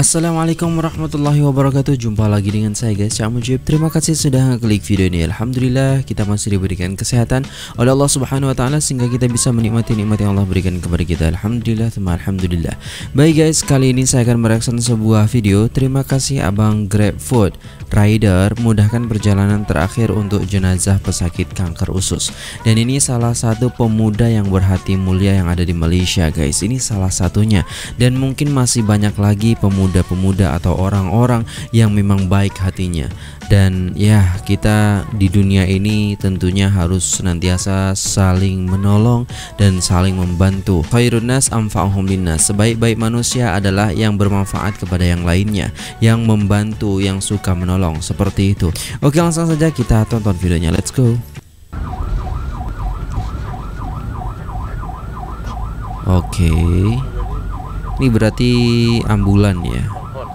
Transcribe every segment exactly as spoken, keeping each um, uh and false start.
Assalamualaikum warahmatullahi wabarakatuh. Jumpa lagi dengan saya guys, Cak Mujib. Terima kasih sudah klik video ini. Alhamdulillah kita masih diberikan kesehatan oleh Allah Subhanahu wa taala sehingga kita bisa menikmati nikmat yang Allah berikan kepada kita. Alhamdulillah, tsumma alhamdulillah. Baik guys, kali ini saya akan mereaksi sebuah video. Terima kasih Abang GrabFood Rider mudahkan perjalanan terakhir untuk jenazah pesakit kanker usus. Dan ini salah satu pemuda yang berhati mulia yang ada di Malaysia guys. Ini salah satunya. Dan mungkin masih banyak lagi pemuda-pemuda atau orang-orang yang memang baik hatinya. Dan ya, kita di dunia ini tentunya harus senantiasa saling menolong dan saling membantu. Khairun nas anfa'uhum linnas. Sebaik-baik manusia adalah yang bermanfaat kepada yang lainnya, yang membantu, yang suka menolong, seperti itu. Oke, langsung saja kita tonton videonya. Let's go. Oke. Ini berarti ambulan ya.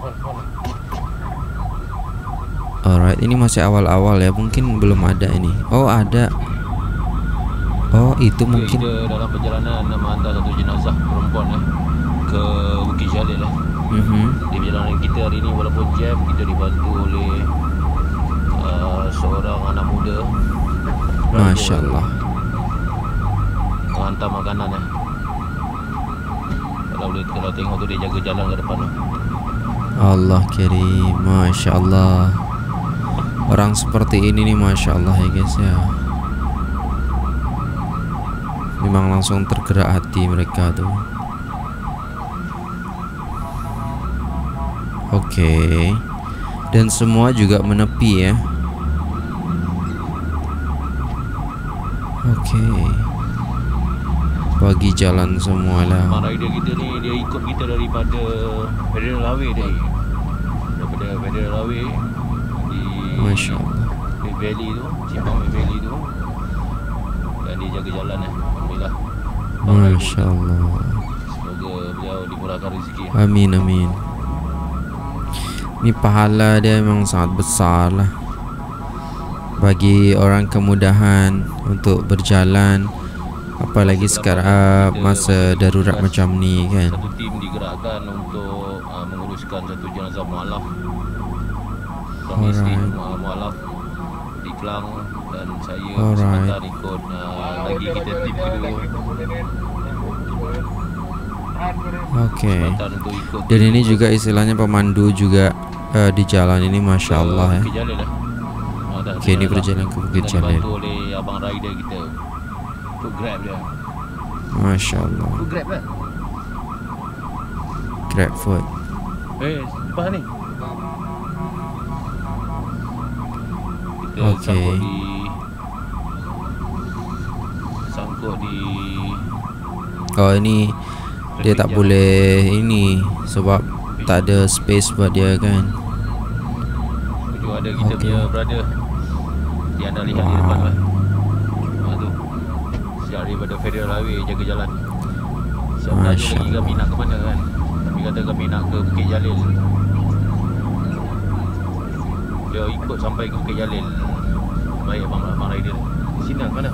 Alright, ini masih awal-awal ya, mungkin belum ada ini. Oh ada. Oh itu mungkin. Kita dalam perjalanan nak hantar satu jenazah perempuan ya ke Bukit Jalil lah. Mm-hmm. Di perjalanan kita hari ini walaupun jam, kita dibantu oleh uh, seorang anak muda. Masya Allah. Menghantar makanan ya. Kalau boleh, kalau tengok tu dia jaga jalan ke depan tu. Allah kirim, Masya Allah. Orang seperti ini nih Masya Allah ya guys ya. Memang langsung tergerak hati mereka tuh. Oke. Dan semua juga menepi ya. Oke. Bagi jalan semua lah. Abang rider kita ni dia ikut kita daripada Federal Highway dia. Daripada Federal Highway di Masya Allah. Mid Valley tu, Simpang Mid Valley tu. Dan dia jaga jalan eh. Alhamdulillah. Masya Allah. Semoga beliau dimurahkan rezeki. Amin amin. Ini pahala dia memang sangat besar lah. Bagi orang kemudahan untuk berjalan, apalagi sekarang masa darurat macam ni kan. Satu tim digerakkan untuk uh, menguruskan satu jenazah mualaf. Suami isteri uh, mualaf di Kelang, dan saya sebentar ikut uh, lagi kita tim kedua. Oke. Dan ini juga istilahnya pemandu juga uh, di jalan ini Masya Allah ya. Oke, ini perjalanan ke Bukit Jalil. Dibantu oleh abang rider kita. Untuk Grab dia. Masya Allah. Untuk Grab kan? GrabFood. Eh, lepas ni. Kita Oke. sangkut di sangkut di Oh ini dia tak boleh ini sebab tak ada space buat dia kan. juga ada kita okay. punya brother yang anda lihat wow. di depan lah. Ha, tu siap daripada Federal Highway jaga jalan. Siap tanya lagi kami nak ke mana kan. Kami kata kami nak ke Bukit Jalil. Dia ikut sampai ke Bukit Jalil. Baik abang, abang rider. Sini mana?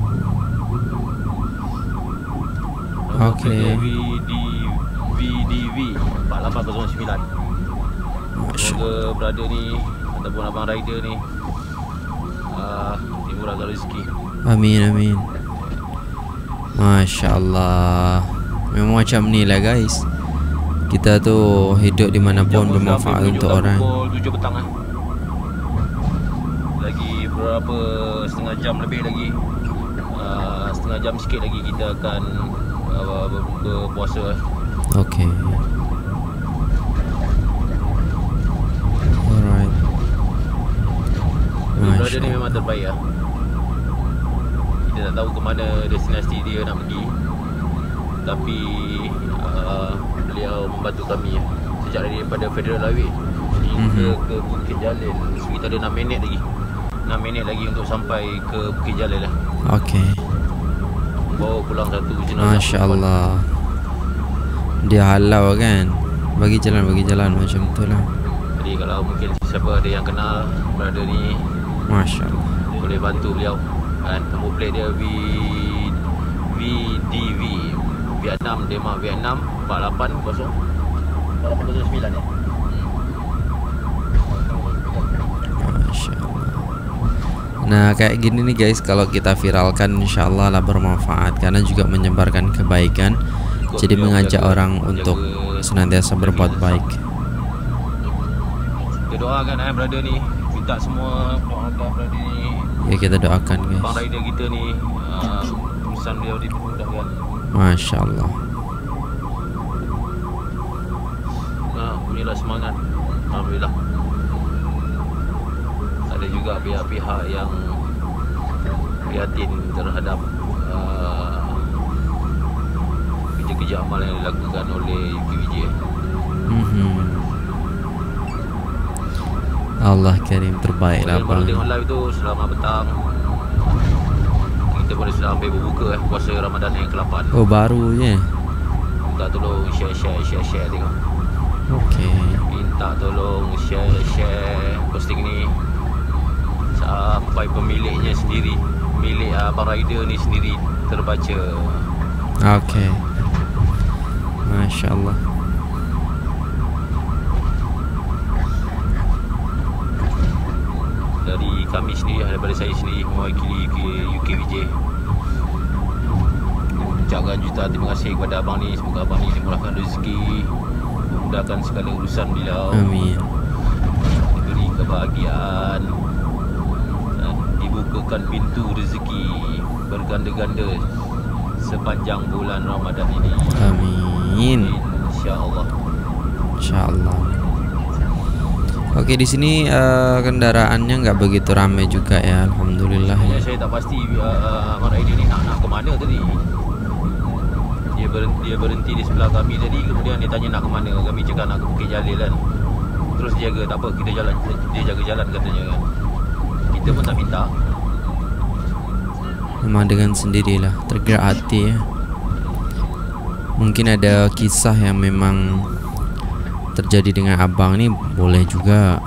Okey. V D V empat lapan kosong sembilan. Semoga brother ni ataupun abang rider ni uh, dimurahkan rezeki. Amin amin. Masya Allah. Memang macam ni lah guys. Kita tu hidup dimanapun bermanfaat untuk orang. Pukul tujuh petang lah. Lagi berapa setengah jam lebih lagi. Uh, setengah jam sikit lagi kita akan uh, berbuka puasa. Okey. Alright. Brother ni memang terbaik lah. Kita tak tahu ke mana destinasi dia nak pergi, tapi uh, beliau membantu kami ya. Sejak daripada Federal Highway hingga mm-hmm. ke Bukit Jalil. Kita ada enam minit lagi enam minit lagi untuk sampai ke Bukit Jalil lah. Okey. Bawa pulang satu jenazah. Masya Allah. Dia halau kan. Bagi jalan, bagi jalan macam tu lah. Jadi kalau mungkin siapa ada yang kenal brother ni, Masya Allah, boleh bantu beliau. Kan nombor plate dia V V D V Vietnam, Denmark Vietnam empat lapan kosong empat lapan kosong sembilan ya. Masya Allah. Nah kayak gini nih guys, kalau kita viralkan insya Allah lah bermanfaat, karena juga menyebarkan kebaikan. Jadi mengajak orang untuk senantiasa berbuat baik. Kita doakan eh brother ni, minta semua doakan brother ni. Ya kita doakan guys. Bang rider kita ni uh, urusan dia dimudahkan. Masya Allah. Nah, inilah semangat. Alhamdulillah. Ada juga pihak-pihak yang prihatin terhadap uh, kerja-kerja amal yang dilakukan oleh U K V J. Mm-hmm. Allah Karim, terbaik lah Kalau bang. tengok live tu selamat petang. Kita boleh sudah hampir berbuka eh, puasa Ramadan yang ke lapan. Oh baru je. Minta tolong share share share share tengok. Okey. Minta tolong share share posting ni sampai pemiliknya sendiri, milik abang rider ni sendiri terbaca. Okey. Masya Allah. Dari kami sendiri, daripada saya sendiri mewakili U K V J, ucapkan juta terima kasih kepada abang ni. Semoga abang ni dimurahkan rezeki, memudahkan segala urusan beliau. Amin. Diberi kebahagiaan dan dibukakan pintu rezeki berganda-ganda sepanjang bulan Ramadan ini. Amin. Insya-Allah. Insya-Allah. Oke, di sini uh, kendaraannya nggak begitu ramai juga ya, alhamdulillah. Ya, saya tak pasti uh, abang rider ni nak nak ke mana tadi. Dia berhenti, dia berhenti di sebelah kami tadi, kemudian dia tanya nak ke mana. Kami cakap nak ke Bukit Jalil kan. Terus dia jaga, tak apa, kita jalan, dia jaga jalan katanya kan. Kita pun tak minta. Memang dengan sendirilah tergerak hati ya. Mungkin ada kisah yang memang terjadi dengan abang ni, boleh juga.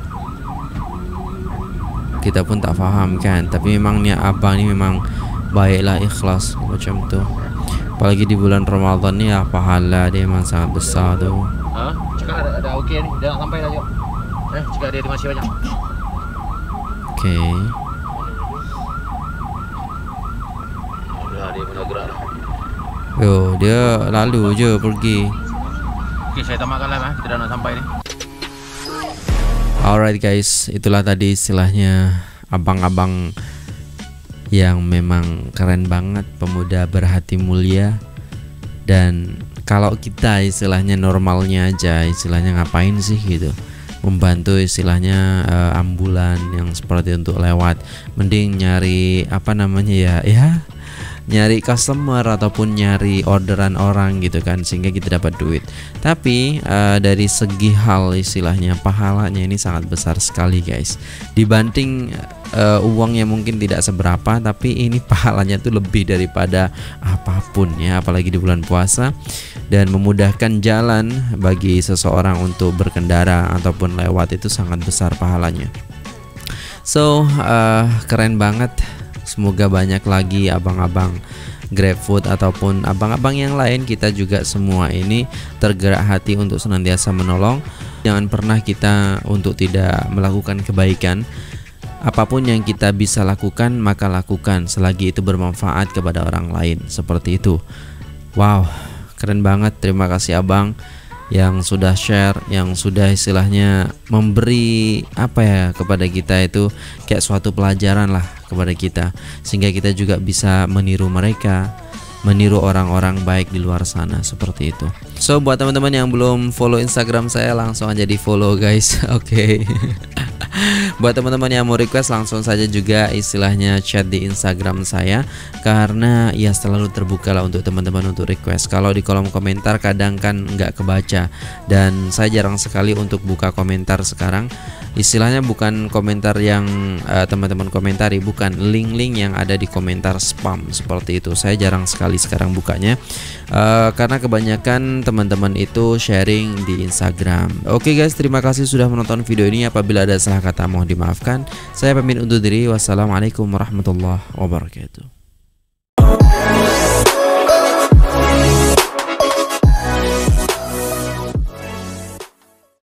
Kita pun tak faham kan, tapi memang niat abang ni memang baiklah, ikhlas macam tu. Apalagi di bulan Ramadan ni lah, pahala dia memang sangat besar tu. Ha? Cakap ada, ada okey ni, dah nak sampai dah jom. Eh, cakap dia terima kasih banyak. Okey. Dah dia pun dah gerak dah. Yo, dia lalu je pergi. Okey, saya tamatkan live eh. Kita dah nak sampai ni. Alright guys, itulah tadi istilahnya abang-abang yang memang keren banget, pemuda berhati mulia. Dan kalau kita istilahnya normalnya aja, istilahnya ngapain sih gitu, membantu istilahnya uh, ambulan yang seperti untuk lewat, mending nyari apa namanya ya ya nyari customer ataupun nyari orderan orang gitu kan, sehingga kita dapat duit. Tapi uh, dari segi hal istilahnya pahalanya ini sangat besar sekali guys, dibanding uh, uang yang mungkin tidak seberapa, tapi ini pahalanya tuh lebih daripada apapun ya, apalagi di bulan puasa, dan memudahkan jalan bagi seseorang untuk berkendara ataupun lewat itu sangat besar pahalanya. So uh, keren banget. Semoga banyak lagi abang-abang GrabFood ataupun abang-abang yang lain, kita juga semua ini tergerak hati untuk senantiasa menolong. Jangan pernah kita untuk tidak melakukan kebaikan. Apapun yang kita bisa lakukan, maka lakukan selagi itu bermanfaat kepada orang lain. Seperti itu. Wow, keren banget. Terima kasih abang yang sudah share, yang sudah istilahnya memberi apa ya kepada kita, itu kayak suatu pelajaran lah kepada kita, sehingga kita juga bisa meniru mereka, meniru orang-orang baik di luar sana, seperti itu. So buat teman-teman yang belum follow Instagram saya, langsung aja di follow guys. Oke. Okay. Buat teman-teman yang mau request, langsung saja juga istilahnya chat di Instagram saya, karena ya selalu terbuka lah untuk teman-teman untuk request. Kalau di kolom komentar kadang kan nggak kebaca, dan saya jarang sekali untuk buka komentar sekarang. Istilahnya bukan komentar yang uh, teman-teman komentari, bukan link-link yang ada di komentar spam seperti itu. Saya jarang sekali sekarang bukanya, uh, karena kebanyakan teman-teman itu sharing di Instagram. Oke okay guys, terima kasih sudah menonton video ini. Apabila ada salah kata mohon dimaafkan. Saya pamit undur diri. Wassalamualaikum warahmatullahi wabarakatuh.